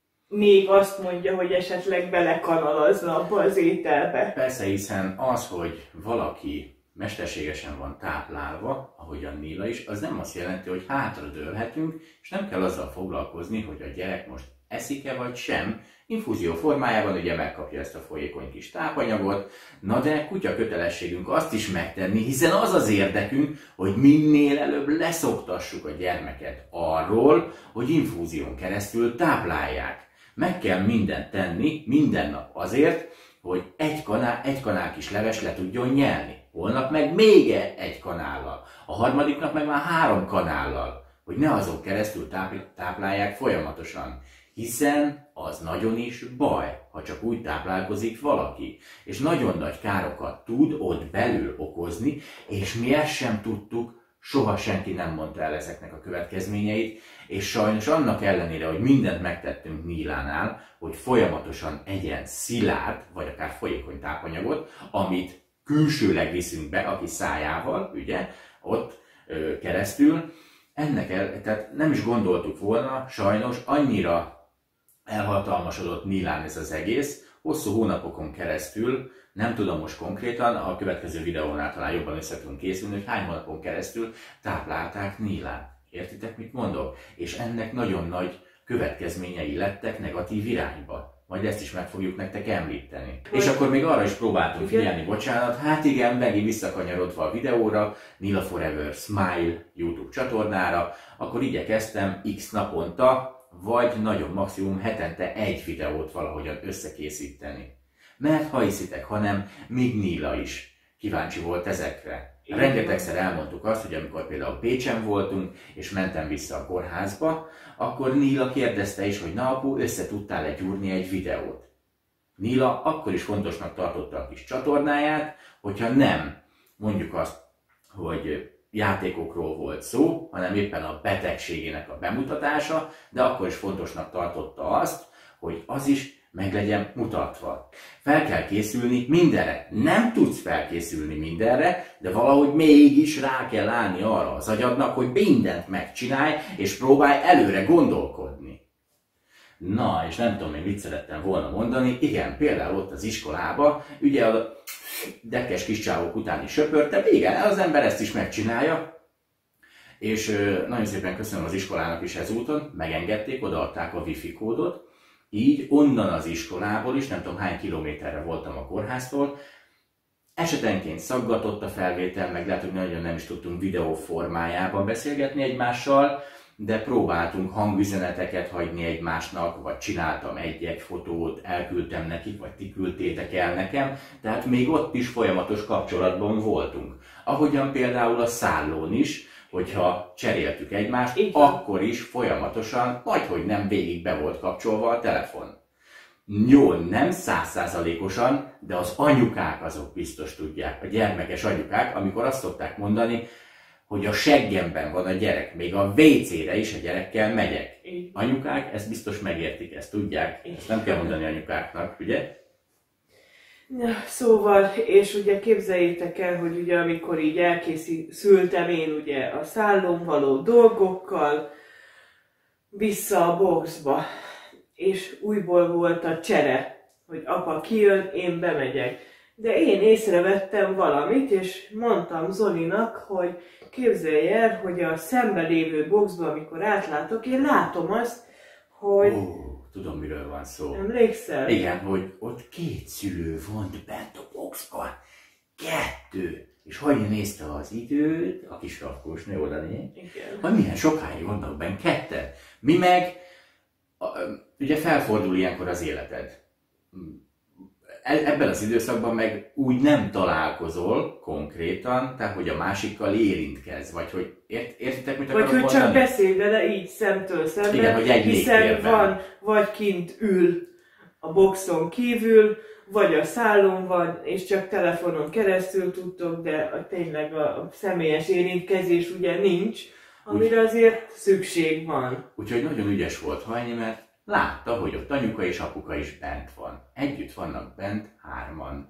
még azt mondja, hogy esetleg belekanalazna abba az ételbe. Persze, hiszen az, hogy valaki mesterségesen van táplálva, ahogyan Níla is, az nem azt jelenti, hogy hátradőlhetünk, és nem kell azzal foglalkozni, hogy a gyerek most eszik-e vagy sem. Infúzió formájában ugye megkapja ezt a folyékony kis tápanyagot, na de kutya kötelességünk azt is megtenni, hiszen az az érdekünk, hogy minél előbb leszoktassuk a gyermeket arról, hogy infúzión keresztül táplálják. Meg kell mindent tenni, minden nap azért, hogy egy kanál, egy kanál kis leves le tudjon nyelni. Holnap meg még egy kanállal, a harmadik nap meg már három kanállal, hogy ne azon keresztül táplálják folyamatosan. Hiszen az nagyon is baj, ha csak úgy táplálkozik valaki, és nagyon nagy károkat tud ott belül okozni, és mi ezt sem tudtuk, soha senki nem mondta el ezeknek a következményeit, és sajnos annak ellenére, hogy mindent megtettünk Nílánál, hogy folyamatosan egyen szilárd, vagy akár folyékony tápanyagot, amit külsőleg viszünk be a kis szájával, ugye, ott ö, keresztül, ennek el, tehát nem is gondoltuk volna, sajnos annyira elhatalmasodott Nílán ez az egész, hosszú hónapokon keresztül, nem tudom most konkrétan, a következő videónál talán jobban össze tudunk készülni, hogy hány hónapon keresztül táplálták Nílán. Értitek, mit mondok? És ennek nagyon nagy következményei lettek negatív irányba. Majd ezt is meg fogjuk nektek említeni. Hogy... És akkor még arra is próbáltunk igen? figyelni, bocsánat, hát igen, megint visszakanyarodva a videóra, Nila Forever Smile YouTube csatornára, akkor igyekeztem x naponta, vagy nagyon maximum hetente egy videót valahogyan összekészíteni. Mert ha hiszitek, hanem még Nila is kíváncsi volt ezekre. Rengetegszer elmondtuk azt, hogy amikor például Pécsen voltunk, és mentem vissza a kórházba, akkor Nila kérdezte is, hogy na apu, össze tudtál-e gyúrni egy videót. Nila akkor is fontosnak tartotta a kis csatornáját, hogyha nem mondjuk azt, hogy játékokról volt szó, hanem éppen a betegségének a bemutatása, de akkor is fontosnak tartotta azt, hogy az is meg legyen mutatva. Fel kell készülni mindenre. Nem tudsz felkészülni mindenre, de valahogy mégis rá kell állni arra az agyadnak, hogy mindent megcsinálj, és próbálj előre gondolkodni. Na, és nem tudom, én mit szerettem volna mondani. Igen, például ott az iskolába, ugye a dekkes kis csávók után is söpörtem, igen, az ember ezt is megcsinálja. És nagyon szépen köszönöm az iskolának is ezúton, megengedték, odaadták a wifi kódot, így onnan az iskolából is, nem tudom hány kilométerre voltam a kórháztól, Esetenként szaggatott a felvétel, meg lehet, hogy nagyon nem is tudtunk videó formájában beszélgetni egymással, de próbáltunk hangüzeneteket hagyni egymásnak, vagy csináltam egy-egy fotót, elküldtem nekik, vagy ti küldtétek el nekem, tehát még ott is folyamatos kapcsolatban voltunk. Ahogyan például a szállón is, hogyha cseréltük egymást, Igen. akkor is folyamatosan, majdhogy nem végig be volt kapcsolva a telefon. Jó, nem százszázalékosan, de az anyukák azok biztos tudják, a gyermekes anyukák, amikor azt szokták mondani, hogy a seggemben van a gyerek, még a vé cére is a gyerekkel megyek. Így. Anyukák ezt biztos megértik, ezt tudják, ezt nem kell mondani anyukáknak, ugye? Ja, szóval, és ugye képzeljétek el, hogy ugye amikor így elkészültem én ugye a szállón való dolgokkal, vissza a boxba, és újból volt a csere, hogy apa kijön, én bemegyek. De én észrevettem valamit, és mondtam Zolinak, hogy képzelj el, hogy a szembe lévő boxba, amikor átlátok, én látom azt, hogy... Ó, tudom, miről van szó. Emlékszel? Igen, hogy ott két szülő van bent a boxban. Kettő. És Hajni nézte az időt, a kis rakós nő oda néz, hogy milyen sokáig vannak bent ketten. Mi meg, a, ugye felfordul ilyenkor az életed. Ebben az időszakban meg úgy nem találkozol konkrétan, tehát hogy a másikkal érintkezz, vagy hogy ért, értitek, mit akarok mondani? Vagy hogy mondani? csak beszélj vele így szemtől szembe, igen, hogy egy hiszen légtérben. van, vagy kint ül a boxon kívül, vagy a szállón van, és csak telefonon keresztül tudtok, de a, tényleg a személyes érintkezés ugye nincs, amire úgy, azért szükség van. Úgyhogy nagyon ügyes volt Hajni, mert látta, hogy ott anyuka és apuka is bent van. Együtt vannak bent hárman.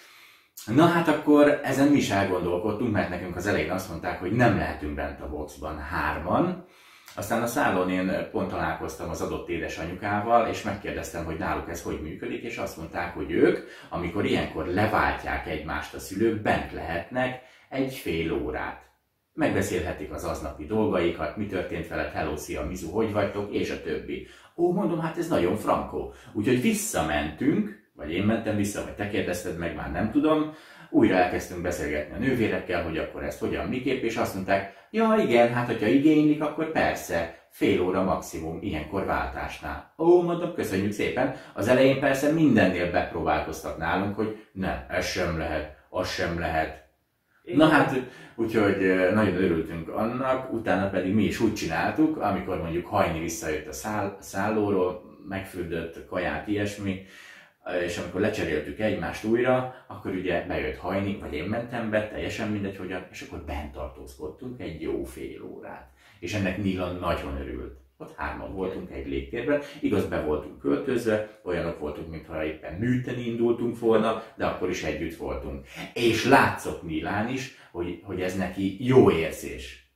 Na hát akkor ezen mi is elgondolkodtunk, mert nekünk az elején azt mondták, hogy nem lehetünk bent a boxban hárman. Aztán a szállón én pont találkoztam az adott édesanyukával, és megkérdeztem, hogy náluk ez hogy működik, és azt mondták, hogy ők, amikor ilyenkor leváltják egymást a szülők, bent lehetnek egy fél órát. Megbeszélhetik az aznapi dolgaikat, mi történt veled, hello, szia, Mizu, hogy vagytok, és a többi. Ó, mondom, hát ez nagyon frankó. Úgyhogy visszamentünk, vagy én mentem vissza, vagy te kérdezted meg, már nem tudom, újra elkezdtünk beszélgetni a nővérekkel, hogy akkor ezt hogyan, miképp, és azt mondták, ja igen, hát hogyha igénylik, akkor persze, fél óra maximum, ilyenkor váltásnál. Ó, mondom, köszönjük szépen. Az elején persze mindennél bepróbálkoztak nálunk, hogy nem, ez sem lehet, az sem lehet. Igen. Na hát, úgyhogy nagyon örültünk annak, utána pedig mi is úgy csináltuk, amikor mondjuk Hajni visszajött a száll, szállóról, megfürdött kaját, ilyesmi, és amikor lecseréltük egymást újra, akkor ugye bejött Hajni, vagy én mentem be, teljesen mindegy hogyan, és akkor bent tartózkodtunk egy jó fél órát. És ennek Nila nagyon örült. Ott hárman voltunk egy légtérben, igaz, be voltunk költözve, olyanok voltunk, mintha éppen műteni indultunk volna, de akkor is együtt voltunk. És látszott Nilán is, hogy, hogy ez neki jó érzés.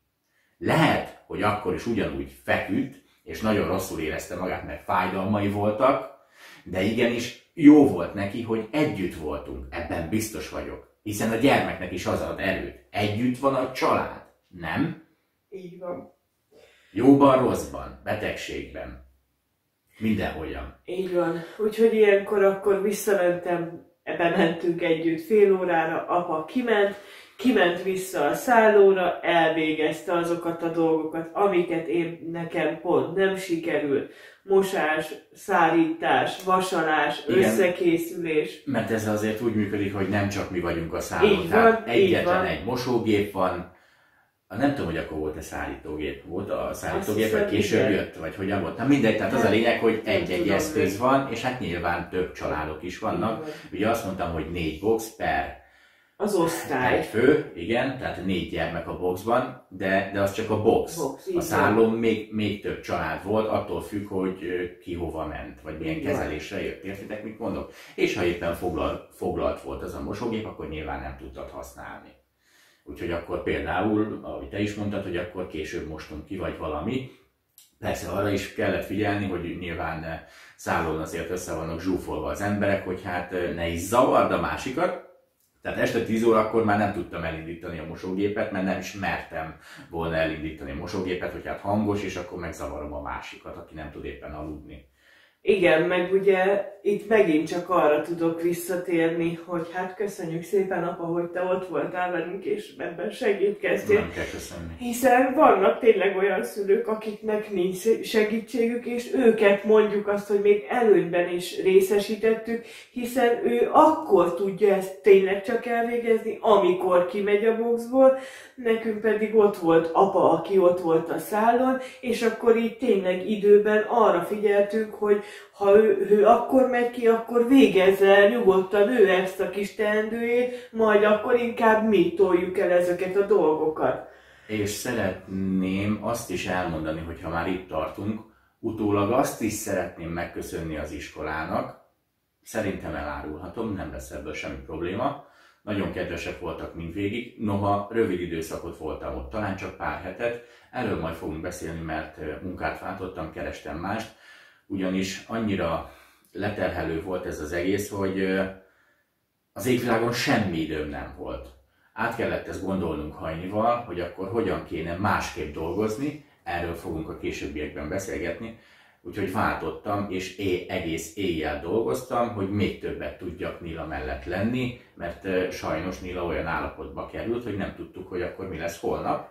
Lehet, hogy akkor is ugyanúgy feküdt, és nagyon rosszul érezte magát, mert fájdalmai voltak, de igenis jó volt neki, hogy együtt voltunk, ebben biztos vagyok. Hiszen a gyermeknek is az ad erőt. Együtt van a család, nem? Így van. Jóban, rosszban, betegségben. Mindenhogyan. Így van. Úgyhogy ilyenkor akkor visszamentem, bementünk együtt fél órára, apa kiment, kiment vissza a szállóra, elvégezte azokat a dolgokat, amiket én nekem pont nem sikerült. Mosás, szárítás, vasalás, igen, összekészülés. Mert ez azért úgy működik, hogy nem csak mi vagyunk a szállón. Így van, egyetlen így egy mosógép van. Nem tudom, hogy akkor volt-e szállítógép. Volt a szállítógép, vagy később igen. jött, vagy hogyan volt. Na mindegy, tehát az a lényeg, hogy egy-egy eszköz van, és hát nyilván több családok is vannak. Ugye azt mondtam, hogy négy box per az osztály. Egy fő, igen, tehát négy gyermek a boxban, de, de az csak a box. box a szállón még, még több család volt, attól függ, hogy ki hova ment, vagy milyen igen. kezelésre jött. Értitek, mit mondok? És ha éppen foglalt, foglalt volt az a mosógép, akkor nyilván nem tudtad használni. Úgyhogy akkor például, ahogy te is mondtad, hogy akkor később mostunk ki, vagy valami. Persze arra is kellett figyelni, hogy nyilván szállón azért össze vannak zsúfolva az emberek, hogy hát ne is zavard a másikat. Tehát este tíz órakor már nem tudtam elindítani a mosógépet, mert nem is mertem volna elindítani a mosógépet, hogy hát hangos, és akkor megzavarom a másikat, aki nem tud éppen aludni. Igen, meg ugye itt megint csak arra tudok visszatérni, hogy hát köszönjük szépen, apa, hogy te ott voltál velünk, és ebben segítkeztél. Nem kell köszönni. Hiszen vannak tényleg olyan szülők, akiknek nincs segítségük, és őket mondjuk azt, hogy még előnyben is részesítettük, hiszen ő akkor tudja ezt tényleg csak elvégezni, amikor kimegy a boxból, nekünk pedig ott volt apa, aki ott volt a szálon, és akkor így tényleg időben arra figyeltünk, hogy ha ő, ő akkor megy ki, akkor végezze el nyugodtan ő ezt a kis teendőjét, majd akkor inkább mi toljuk el ezeket a dolgokat. És szeretném azt is elmondani, hogy ha már itt tartunk, utólag azt is szeretném megköszönni az iskolának, szerintem elárulhatom, nem lesz ebből semmi probléma. Nagyon kedvesek voltak mindvégig, noha rövid időszakot voltam ott, talán csak pár hetet. Erről majd fogunk beszélni, mert munkát váltottam, kerestem mást, ugyanis annyira leterhelő volt ez az egész, hogy az égvilágon semmi időm nem volt. Át kellett ezt gondolnunk Hajnival, hogy akkor hogyan kéne másképp dolgozni, erről fogunk a későbbiekben beszélgetni, úgyhogy váltottam, és é, egész éjjel dolgoztam, hogy még többet tudjak Nila mellett lenni, mert uh, sajnos Nila olyan állapotba került, hogy nem tudtuk, hogy akkor mi lesz holnap.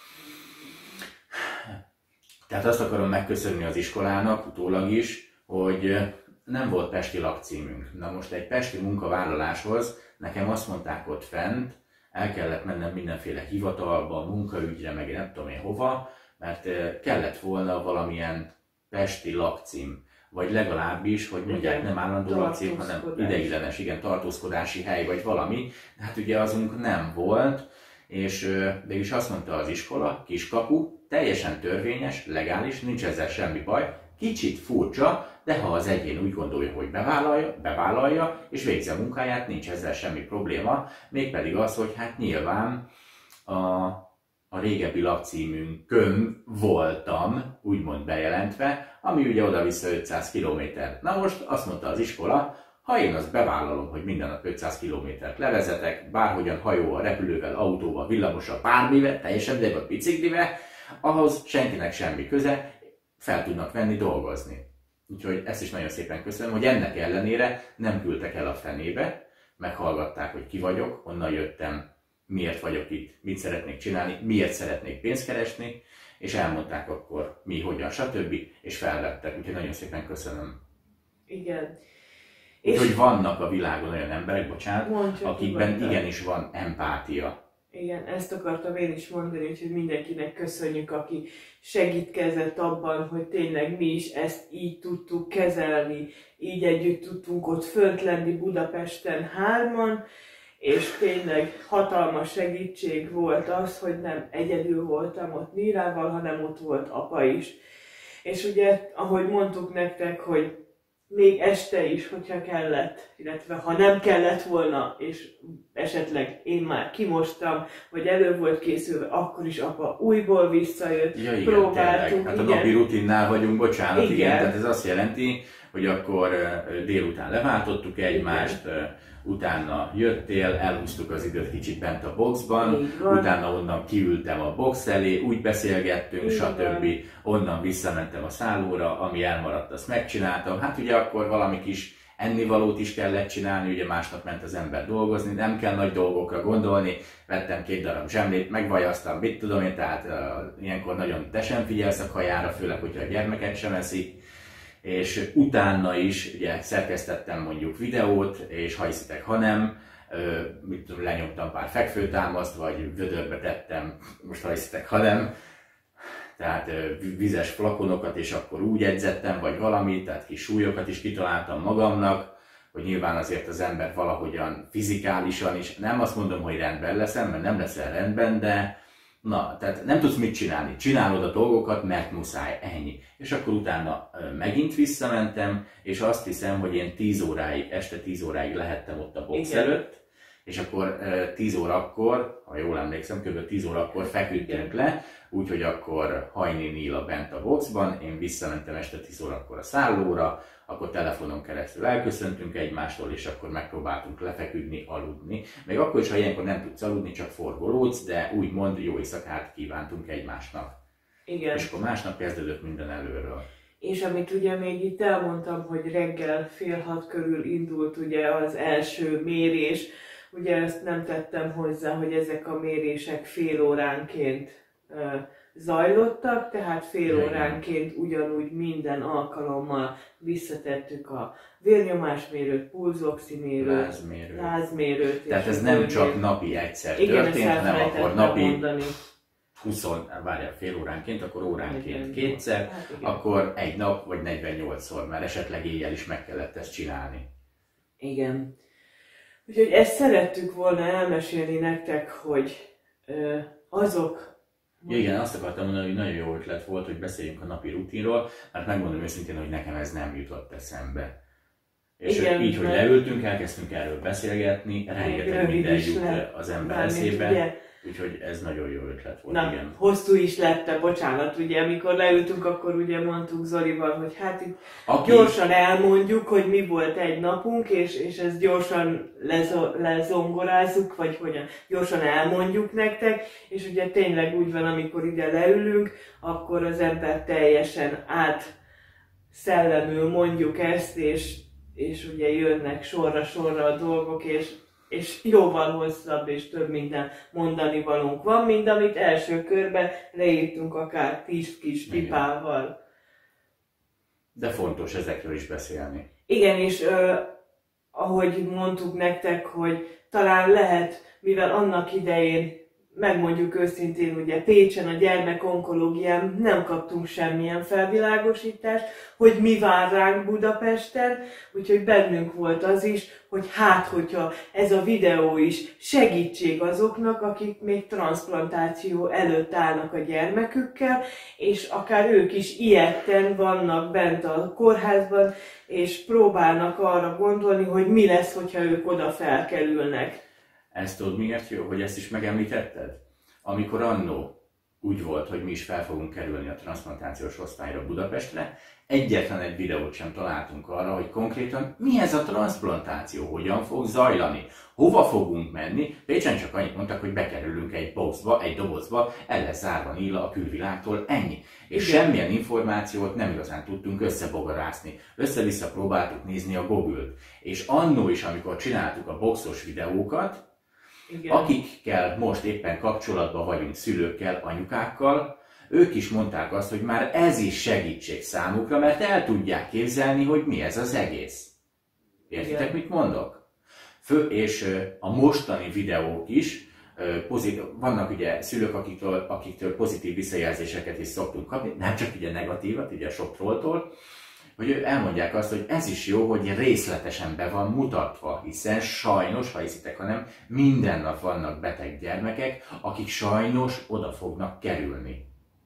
Tehát azt akarom megköszönni az iskolának, utólag is, hogy nem volt pesti lakcímünk. Na most egy pesti munkavállaláshoz nekem azt mondták ott fent, el kellett mennem mindenféle hivatalba, munkaügyre, meg nem tudom én hova, mert kellett volna valamilyen pesti lakcím, vagy legalábbis, hogy mondják, nem állandó lakcím, hanem ideiglenes, igen, tartózkodási hely, vagy valami. De hát ugye azunk nem volt, és mégis azt mondta az iskola, kiskapu, teljesen törvényes, legális, nincs ezzel semmi baj, kicsit furcsa, de ha az egyén úgy gondolja, hogy bevállalja, bevállalja, és végzi a munkáját, nincs ezzel semmi probléma, mégpedig az, hogy hát nyilván a, a régebbi lakcímünkön voltam, úgymond bejelentve, ami ugye oda-vissza ötszáz kilométer. Na most azt mondta az iskola, ha én azt bevállalom, hogy minden nap ötszáz kilométert levezetek, bárhogyan hajóval, repülővel, autóval, villamossal, bármivel, teljesen de vagy biciklivel, ahhoz senkinek semmi köze, fel tudnak venni dolgozni. Úgyhogy ezt is nagyon szépen köszönöm, hogy ennek ellenére nem küldtek el a fenébe, meghallgatták, hogy ki vagyok, honnan jöttem, miért vagyok itt, mit szeretnék csinálni, miért szeretnék pénzt keresni, és elmondták akkor mi, hogyan, stb. És felvettek. Úgyhogy nagyon szépen köszönöm. Igen. Úgyhogy vannak a világon olyan emberek, bocsánat, Mondjuk, akikben mondtad. igenis van empátia. Igen, ezt akartam én is mondani, hogy mindenkinek köszönjük, aki segítkezett abban, hogy tényleg mi is ezt így tudtuk kezelni, így együtt tudtunk ott fönt lenni Budapesten hárman, és tényleg hatalmas segítség volt az, hogy nem egyedül voltam ott Nilával, hanem ott volt apa is. És ugye, ahogy mondtuk nektek, hogy még este is, hogyha kellett, illetve ha nem kellett volna, és esetleg én már kimostam, vagy elő volt készülve, akkor is apa újból visszajött, ja, igen, próbáltunk. Hát a napi rutinnál vagyunk, bocsánat, igen. Igen. igen, tehát ez azt jelenti, hogy akkor délután leváltottuk egymást, igen. Utána jöttél, elhúztuk az időt kicsit bent a boxban, utána onnan kiültem a box elé, úgy beszélgettünk, így stb. Van. Onnan visszamentem a szállóra, ami elmaradt, azt megcsináltam. Hát ugye akkor valami kis ennivalót is kellett csinálni, ugye másnap ment az ember dolgozni, nem kell nagy dolgokra gondolni, vettem két darab zsemlét, megvajaztam, mit tudom én, tehát uh, ilyenkor nagyon te sem figyelsz a kajára, főleg, hogyha a gyermeket sem eszik. És utána is ugye szerkesztettem mondjuk videót, és ha hiszitek, ha nem, mit tudom, lenyomtam pár fekvőtámaszt, vagy vödörbe tettem, most ha hiszitek, ha nem, tehát vizes flakonokat, és akkor úgy edzettem, vagy valamit, tehát kis súlyokat is kitaláltam magamnak, hogy nyilván azért az ember valahogyan fizikálisan is, nem azt mondom, hogy rendben leszem, mert nem leszel rendben, de na, tehát nem tudsz mit csinálni, csinálod a dolgokat, mert muszáj, ennyi. És akkor utána megint visszamentem, és azt hiszem, hogy én tíz óráig, este tíz óráig lehettem ott a box igen. előtt, és akkor tíz órakor, ha jól emlékszem, kb. tíz órakor feküdtünk le, úgyhogy akkor Hajni Nila bent a boxban, én visszamentem este tíz órakor a szállóra, akkor telefonon keresztül elköszöntünk egymástól, és akkor megpróbáltunk lefeküdni, aludni. Még akkor is, ha ilyenkor nem tudsz aludni, csak forgolódsz, de úgymond jó éjszakát kívántunk egymásnak. Igen. És akkor másnap kezdődött minden előről. És amit ugye még itt elmondtam, hogy reggel fél hat körül indult ugye az első mérés, ugye ezt nem tettem hozzá, hogy ezek a mérések fél óránként uh, zajlottak, tehát fél óránként ugyanúgy minden alkalommal visszatettük a vérnyomásmérőt, pulzoximérőt, lázmérőt. lázmérőt. Tehát ez nem csak napi egyszer igen, történt, hanem akkor napi mondani. húsz, várjál, fél óránként, akkor óránként kétszer, hát akkor egy nap vagy negyvennyolcszor, mert esetleg éjjel is meg kellett ezt csinálni. Igen. Úgyhogy ezt szerettük volna elmesélni nektek, hogy ö, azok... Ja, igen, azt akartam mondani, hogy nagyon jó ötlet volt, hogy beszéljünk a napi rutinról, mert megmondom őszintén, hogy nekem ez nem jutott eszembe. És igen, így, hogy mert... leültünk, elkezdtünk erről beszélgetni, rengeteg minden jut az ember eszébe. Ugye? Úgyhogy ez nagyon jó ötlet volt, na, igen. Hosszú is lett, bocsánat, ugye amikor leültünk, akkor ugye mondtuk Zolival, hogy hát itt Aki... gyorsan elmondjuk, hogy mi volt egy napunk, és, és ezt gyorsan lezo- lezongorázzuk, vagy hogyan, gyorsan elmondjuk nektek, és ugye tényleg úgy van, amikor ide leülünk, akkor az ember teljesen átszellemül mondjuk ezt, és, és ugye jönnek sorra-sorra a dolgok, és és jóval hosszabb és több minden mondani valónk van, mint amit első körben leírtunk akár tíz kis pipával. De fontos ezekről is beszélni. Igen, és uh, ahogy mondtuk nektek, hogy talán lehet, mivel annak idején, megmondjuk őszintén, ugye Pécsen a gyermekonkológián nem kaptunk semmilyen felvilágosítást, hogy mi vár ránk Budapesten, úgyhogy bennünk volt az is, hogy hát, hogyha ez a videó is segítség azoknak, akik még transzplantáció előtt állnak a gyermekükkel, és akár ők is ilyetten vannak bent a kórházban, és próbálnak arra gondolni, hogy mi lesz, hogyha ők oda felkerülnek. Ezt tudod miért jó, hogy ezt is megemlítetted? Amikor annó úgy volt, hogy mi is fel fogunk kerülni a transzplantációs osztályra Budapestre, egyetlen egy videót sem találtunk arra, hogy konkrétan mi ez a transzplantáció, hogyan fog zajlani, hova fogunk menni. Pécsen csak annyit mondtak, hogy bekerülünk egy boxba, egy dobozba, el lesz zárva Níla a külvilágtól, ennyi. És igen, semmilyen információt nem igazán tudtunk összebogarászni. Össze-vissza próbáltuk nézni a Google-t. És annó is, amikor csináltuk a boxos videókat, igen, akikkel most éppen kapcsolatban vagyunk, szülőkkel, anyukákkal, ők is mondták azt, hogy már ez is segítség számukra, mert el tudják képzelni, hogy mi ez az egész. Értitek, igen, mit mondok? Fő, és a mostani videók is, pozitív, vannak ugye szülők, akiktől, akiktől pozitív visszajelzéseket is szoktunk kapni, nem csak ugye negatívat, ugye sok trolltól, hogy elmondják azt, hogy ez is jó, hogy részletesen be van mutatva, hiszen sajnos, ha hiszitek, hanem minden nap vannak beteg gyermekek, akik sajnos oda fognak kerülni.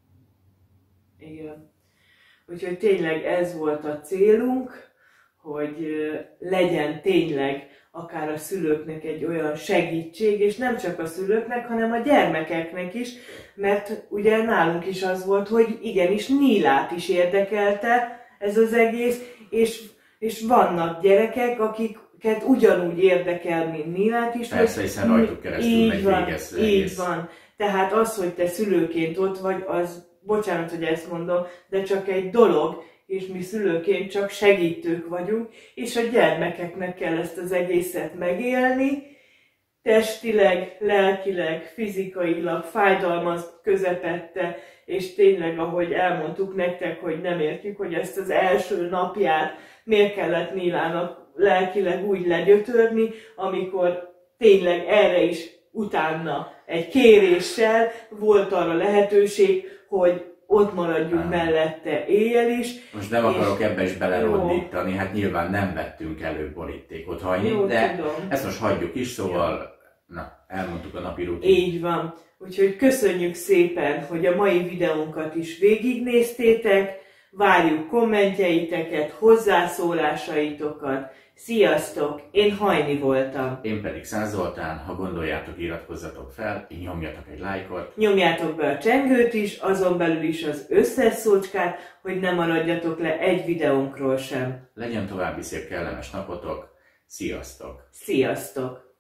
Igen. Úgyhogy tényleg ez volt a célunk, hogy legyen tényleg akár a szülőknek egy olyan segítség, és nem csak a szülőknek, hanem a gyermekeknek is, mert ugye nálunk is az volt, hogy igenis Nílát is érdekelte ez az egész, és, és vannak gyerekek, akiket ugyanúgy érdekel, mint Nílát is. Persze, hiszen rajtuk keresztül megy végez. Így van. Tehát az, hogy te szülőként ott vagy, az, bocsánat, hogy ezt mondom, de csak egy dolog, és mi szülőként csak segítők vagyunk, és a gyermekeknek kell ezt az egészet megélni, testileg, lelkileg, fizikailag, fájdalmaz közepette, és tényleg, ahogy elmondtuk nektek, hogy nem értjük, hogy ezt az első napját miért kellett Nílának lelkileg úgy legyötörni, amikor tényleg erre is utána egy kéréssel volt arra lehetőség, hogy ott maradjunk mellette éjjel is. Most nem akarok ebbe is belerondítani, hát nyilván nem vettünk elő borítékot hagyni, de tudom, ezt most hagyjuk is, szóval jó, na, elmondtuk a napi rutin. Így van. Úgyhogy köszönjük szépen, hogy a mai videónkat is végignéztétek, várjuk kommentjeiteket, hozzászólásaitokat. Sziasztok! Én Hajni voltam. Én pedig Szász Zoltán. Ha gondoljátok, iratkozzatok fel, nyomjatok egy lájkot. Nyomjátok be a csengőt is, azon belül is az összes szócskát, hogy ne maradjatok le egy videónkról sem. Legyen további szép kellemes napotok. Sziasztok! Sziasztok!